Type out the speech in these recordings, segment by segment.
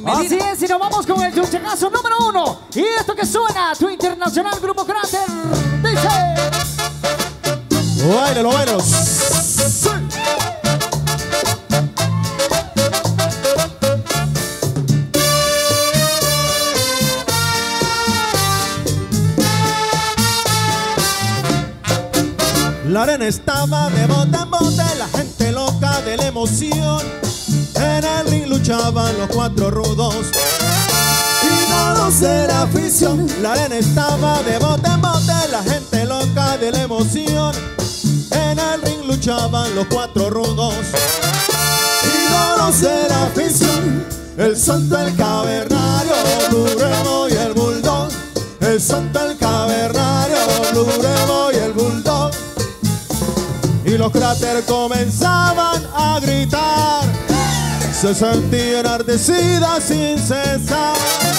Así es, y nos vamos con el chunchacazo número 1. Y esto que suena, tu internacional Grupo Cráter, dice... Báilalo, báilalo. Sí. La arena estaba de bote en bote, la gente loca de la emoción. En el ring luchaban los cuatro rudos y todos era afición. La arena estaba de bote en bote, la gente loca de la emoción. En el ring luchaban los cuatro rudos y todos era afición. El santo, el cavernario, Blue Remo y el bulldog. El santo, el cavernario, Blue Remo y el bulldog. Y los cráteres comenzaban a gritar, se sentían ardecidas sin cesar.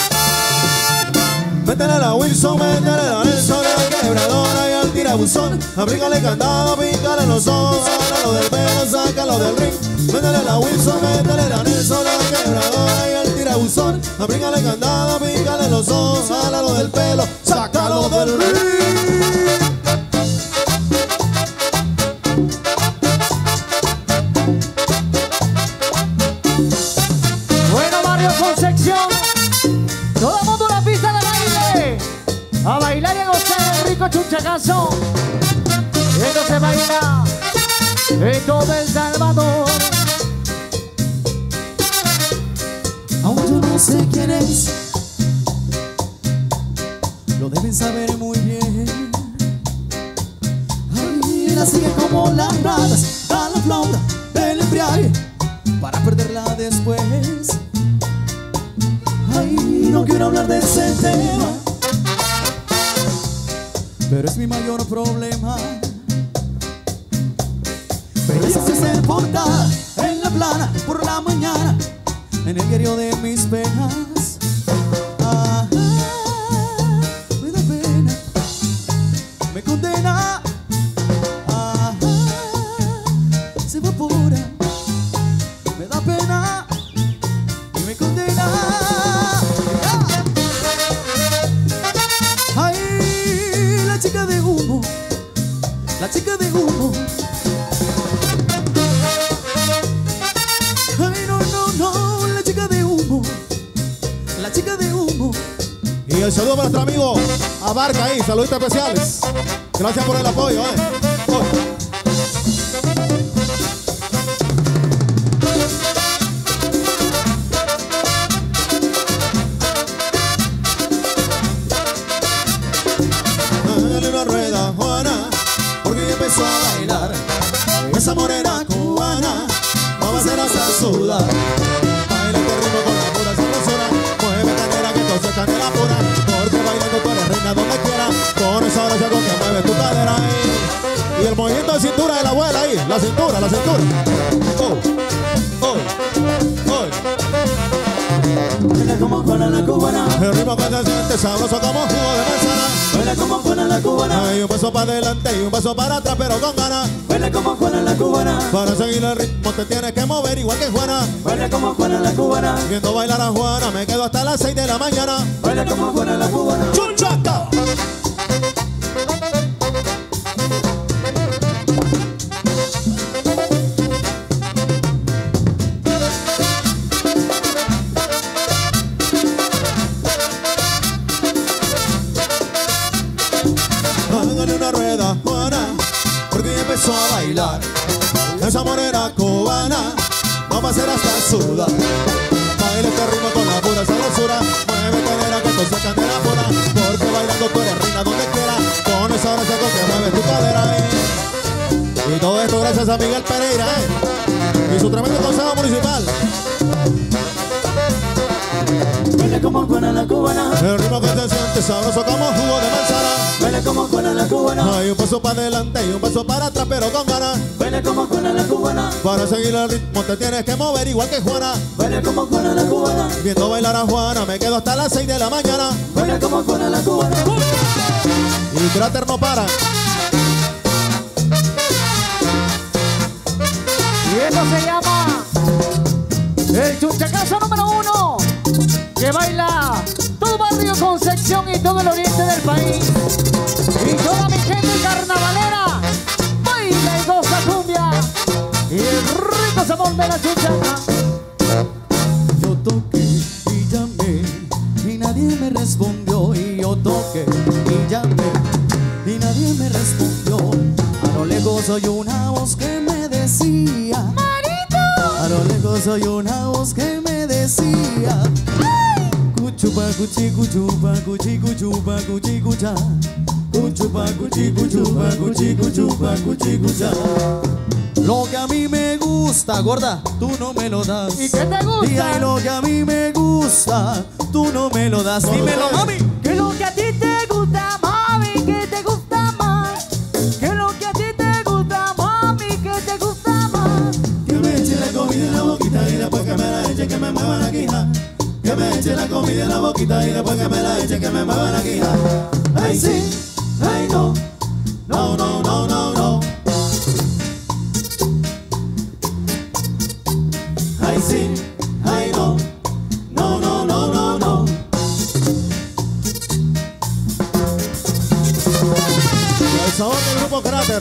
Métele a la Wilson, métele a la Nelson, a la quebradora y al tirabuzón. Aplícale candado, pícale los ojos, sácalo del pelo, sácalo del ring. Métele a la Wilson, métele a la Nelson, a la quebradora y al tirabuzón. Aplícale candado, pícale los ojos, sácalo del pelo, sácalo del ring. Concepción, todo el mundo en la pista de baile, a bailar y a gozar el rico chunchacazo. Esto se baila en todo El Salvador. Aún yo no sé quién es, lo deben saber muy bien. Ay, la sigue como las ratas a la flauta del embriague para perderla después. Ay, no quiero hablar de ese tema, pero es mi mayor problema. Pero esa es el portada en la plana por la mañana, en el diario de mis penas. Ah, me da pena, me condena. Ah, se evapora, me da pena y me condena. La chica de humo, la chica de humo. Ay, no, no, no, la chica de humo, la chica de humo. Y el saludo para nuestro amigo Abarca ahí, saluditos especiales. Gracias por el apoyo, Dale una rueda, Juana, porque ya empezó a bailar. Esa morena cubana no va a hacer hasta sudar. Baila este ritmo con la pura sabrosura, mueve canela que todo se canela pura. Porque bailando tú eres reina donde quiera, con esa gracia con que mueves tu cadera ahí. Y el movimiento de cintura de la abuela ahí, la cintura, la cintura. Baila como Juana la cubana, el ritmo que se siente sabroso como jugo de manzana. baila como Juana la cubana. Hay un paso para adelante y un paso para atrás, pero con ganas. Baila como Juana la cubana, Para seguir el ritmo te tienes que mover igual que Juana. baila como Juana la cubana. Viendo bailar a Juana me quedo hasta las 6 de la mañana. Baila como Juana la cubana. ¡Chunchaca! Hágale una rueda, Juana, porque ya empezó a bailar. Esa morena cubana no va a hacer hasta sudar. Baila este ritmo con la pura sabrosura, mueve cadera que tú sacas de la pura. Porque bailando tú eres reina donde quiera, con esa gracia con que mueves tu cadera. Y todo esto gracias a Miguel Pereira y su tremendo consejo municipal. Baila como Juana la cubana, El ritmo que se siente sabroso como jugo de manzana. baila como Juana la cubana. Hay un paso para adelante y un paso para atrás, pero con ganas. Baila como Juana la cubana, Para seguir el ritmo te tienes que mover igual que Juana. baila como Juana la cubana. Viendo bailar a Juana me quedo hasta las 6 de la mañana. Baila como Juana la cubana. Y Cráter no para. Y esto se llama el chunchacazo número 1. y todo el oriente del país. Y toda mi gente carnavalera, baila y goza cumbia. Y el rico sabor de la chuchaca. Yo toqué y llamé y nadie me respondió. Y yo toqué y llamé y nadie me respondió. A lo lejos oí una voz que me decía: ¡Marito! A lo lejos oí una voz que me decía: ¡ay! Cuchupa, cuchi, cuchupa, cuchi, cuchupa, cuchi, cucha. Cuchupa, cuchi, cuchupa, cuchi, cuchupa, cuchi, cucha. Lo que a mí me gusta, gorda, tú no me lo das. ¿Y qué te gusta? Y ay, lo que a mí me gusta, tú no me lo das. Dímelo, mami. Que lo que a ti te gusta, mami, que te gusta más. Que lo que a ti te gusta, mami, que te gusta más. Que me eche la comida en la boquita y después que me la eche que me mueva la quija. Que me eche la comida en la boquita y después que me la eche que me mueva la quija. Ay sí, ay no, no, no, no, no, no. Ay sí, ay no, no, no, no, no, no. El sabor del grupo Cráter.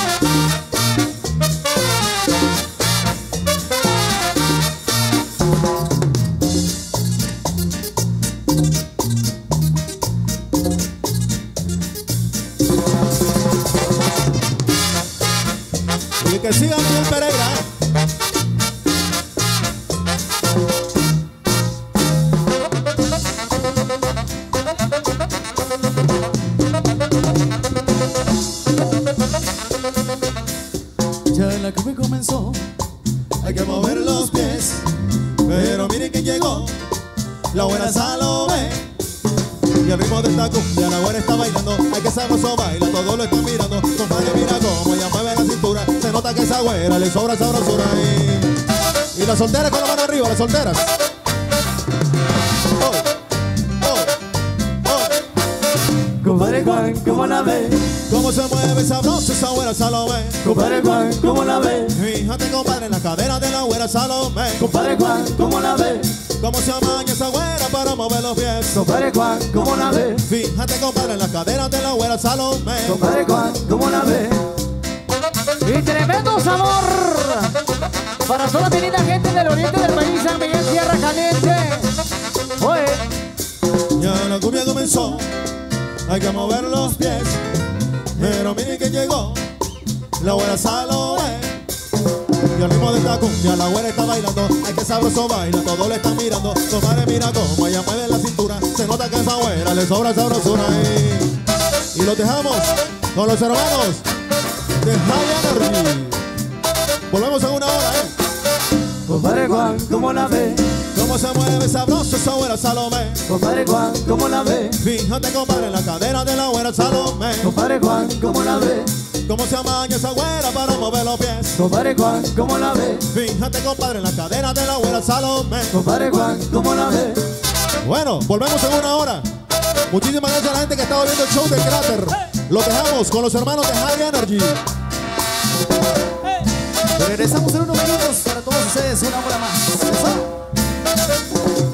Y que siga Miguel Pereira. Ya la cumbia comenzó. Hay que mover los pies, pero miren quién llegó, la buena Salomé. Y el ritmo de esta cumbia, la buena está bailando. Hay que sabroso baila, todos lo están mirando. Compadre, mira cómo ella mueve la cintura. Se nota que esa güera le sobra sabrosura. Y las solteras con la mano arriba, las solteras. Compadre Juan, ¿cómo la ve? Cómo se mueve sabroso esa güera Salomé. Compadre Juan, ¿cómo la ve? Fíjate, compadre, en la cadera de la güera Salomé. Compadre Juan, ¿cómo la ve? Cómo se amaña esa güera para mover los pies. Compadre Juan, ¿cómo la ve? Fíjate, compadre, en la cadera de la güera Salomé. Compadre Juan, ¿cómo la ve? Y tremendo sabor para toda mi linda gente del oriente del país, San Miguel, Tierra Caliente. Oye, Ya la cumbia comenzó, hay que mover los pies. Pero miren que llegó, la güera Salomé. Y al ritmo de esta cumbia la güera está bailando. Hay que sabroso baila, todos le están mirando. Compadre, mira cómo ella mueve la cintura. Se nota que a esa güera le sobra sabrosura. Y los dejamos con los hermanos de High Energy. Volvemos en una hora, Compadre Juan, ¿cómo la ve? Cómo se mueve sabroso esa güera Salomé. Compadre Juan, ¿cómo la ve? Fíjate, compadre, en la cadera de la güera Salomé. Compadre Juan, ¿cómo la ve? Cómo se amaña esa güera para mover los pies. Compadre Juan, ¿cómo la ve? Fíjate, compadre, en la cadera de la güera Salomé. Compadre Juan, ¿cómo la ve? Bueno, volvemos en una hora. Muchísimas gracias a la gente que estaba viendo el show del Cráter. Los dejamos con los hermanos de High Energy. Regresamos en unos minutos para todos ustedes, una hora más. ¿Eso?